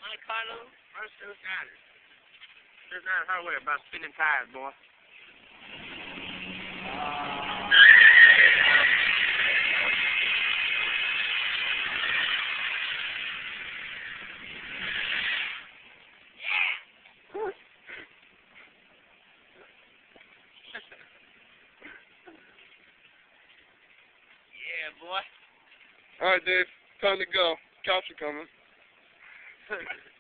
Monte Carlo versus Chris Snyder. Chris Snyder hardware about spinning tires, boy. Yeah, boy. Alright, Dave. Time to go. Cops are coming.